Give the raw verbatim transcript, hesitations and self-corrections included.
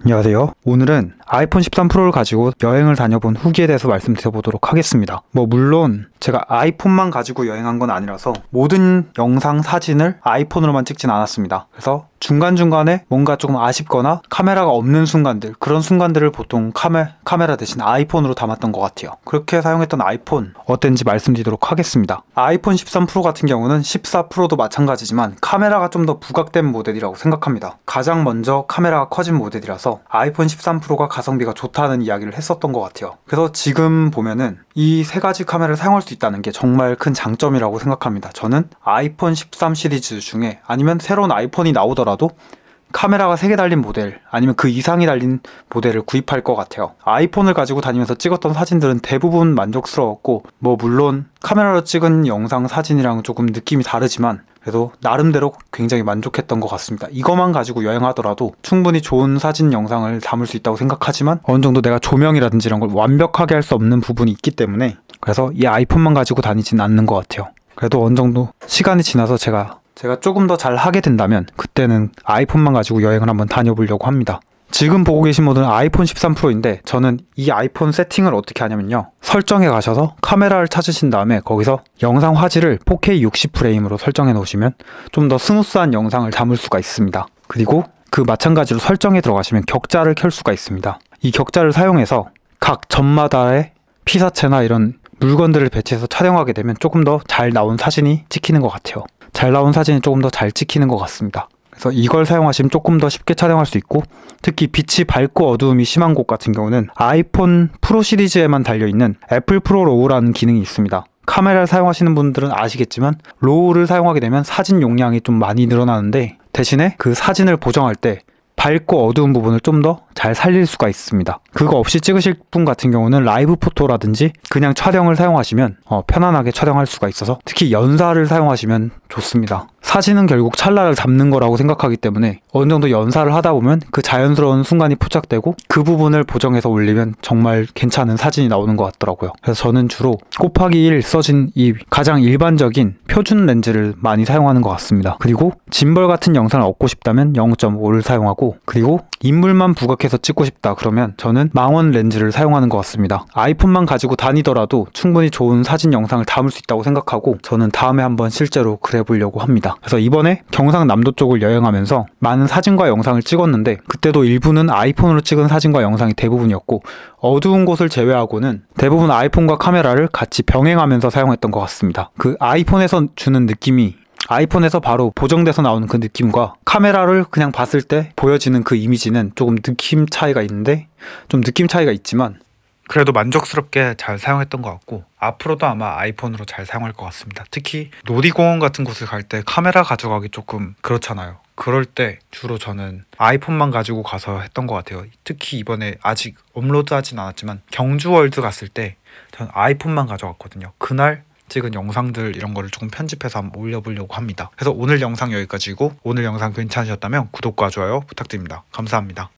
안녕하세요. 오늘은 아이폰 십삼 프로를 가지고 여행을 다녀본 후기에 대해서 말씀드려보도록 하겠습니다. 뭐 물론 제가 아이폰만 가지고 여행한 건 아니라서 모든 영상, 사진을 아이폰으로만 찍진 않았습니다. 그래서 중간중간에 뭔가 조금 아쉽거나 카메라가 없는 순간들, 그런 순간들을 보통 카메, 카메라 대신 아이폰으로 담았던 것 같아요. 그렇게 사용했던 아이폰 어땠는지 말씀드리도록 하겠습니다. 아이폰 십삼 프로 같은 경우는 십사 프로도 마찬가지지만 카메라가 좀 더 부각된 모델이라고 생각합니다. 가장 먼저 카메라가 커진 모델이라서 아이폰 십삼 프로가 가성비가 좋다는 이야기를 했었던 것 같아요. 그래서 지금 보면은 이 세 가지 카메라를 사용할 수 있다는 게 정말 큰 장점이라고 생각합니다. 저는 아이폰 십삼 시리즈 중에 아니면 새로운 아이폰이 나오더라도 카메라가 세 개 달린 모델 아니면 그 이상이 달린 모델을 구입할 것 같아요. 아이폰을 가지고 다니면서 찍었던 사진들은 대부분 만족스러웠고, 뭐 물론 카메라로 찍은 영상 사진이랑 조금 느낌이 다르지만 그래도 나름대로 굉장히 만족했던 것 같습니다. 이것만 가지고 여행하더라도 충분히 좋은 사진 영상을 담을 수 있다고 생각하지만 어느 정도 내가 조명이라든지 이런 걸 완벽하게 할 수 없는 부분이 있기 때문에 그래서 이 아이폰만 가지고 다니진 않는 것 같아요. 그래도 어느 정도 시간이 지나서 제가 제가 조금 더 잘 하게 된다면 그때는 아이폰만 가지고 여행을 한번 다녀보려고 합니다. 지금 보고 계신 모델은 아이폰 십삼 프로인데 저는 이 아이폰 세팅을 어떻게 하냐면요, 설정에 가셔서 카메라를 찾으신 다음에 거기서 영상 화질을 포케이 육십 프레임으로 설정해 놓으시면 좀 더 스무스한 영상을 담을 수가 있습니다. 그리고 그 마찬가지로 설정에 들어가시면 격자를 켤 수가 있습니다. 이 격자를 사용해서 각 점마다의 피사체나 이런 물건들을 배치해서 촬영하게 되면 조금 더 잘 나온 사진이 찍히는 것 같아요. 잘 나온 사진이 조금 더 잘 찍히는 것 같습니다. 그래서 이걸 사용하시면 조금 더 쉽게 촬영할 수 있고, 특히 빛이 밝고 어두움이 심한 곳 같은 경우는 아이폰 프로 시리즈에만 달려있는 애플 프로 로우라는 기능이 있습니다. 카메라를 사용하시는 분들은 아시겠지만 로우를 사용하게 되면 사진 용량이 좀 많이 늘어나는데 대신에 그 사진을 보정할 때 밝고 어두운 부분을 좀 더 잘 살릴 수가 있습니다. 그거 없이 찍으실 분 같은 경우는 라이브 포토라든지 그냥 촬영을 사용하시면 어, 편안하게 촬영할 수가 있어서 특히 연사를 사용하시면 좋습니다. 사진은 결국 찰나를 담는 거라고 생각하기 때문에 어느 정도 연사를 하다 보면 그 자연스러운 순간이 포착되고 그 부분을 보정해서 올리면 정말 괜찮은 사진이 나오는 것 같더라고요. 그래서 저는 주로 곱하기 일 써진 이 가장 일반적인 표준 렌즈를 많이 사용하는 것 같습니다. 그리고 짐벌 같은 영상을 얻고 싶다면 영 점 오를 사용하고, 그리고 인물만 부각해서 찍고 싶다 그러면 저는 망원 렌즈를 사용하는 것 같습니다. 아이폰만 가지고 다니더라도 충분히 좋은 사진 영상을 담을 수 있다고 생각하고 저는 다음에 한번 실제로 그래 보려고 합니다. 그래서 이번에 경상남도 쪽을 여행하면서 많은 사진과 영상을 찍었는데 그때도 일부는 아이폰으로 찍은 사진과 영상이 대부분이었고, 어두운 곳을 제외하고는 대부분 아이폰과 카메라를 같이 병행하면서 사용했던 것 같습니다. 그 아이폰에서 주는 느낌이 아이폰에서 바로 보정돼서 나오는 그 느낌과 카메라를 그냥 봤을 때 보여지는 그 이미지는 조금 느낌 차이가 있는데 좀 느낌 차이가 있지만 그래도 만족스럽게 잘 사용했던 것 같고 앞으로도 아마 아이폰으로 잘 사용할 것 같습니다. 특히 놀이공원 같은 곳을 갈 때 카메라 가져가기 조금 그렇잖아요. 그럴 때 주로 저는 아이폰만 가지고 가서 했던 것 같아요. 특히 이번에 아직 업로드하진 않았지만 경주월드 갔을 때 저는 아이폰만 가져갔거든요. 그날 찍은 영상들 이런 거를 조금 편집해서 한번 올려보려고 합니다. 그래서 오늘 영상 여기까지고 오늘 영상 괜찮으셨다면 구독과 좋아요 부탁드립니다. 감사합니다.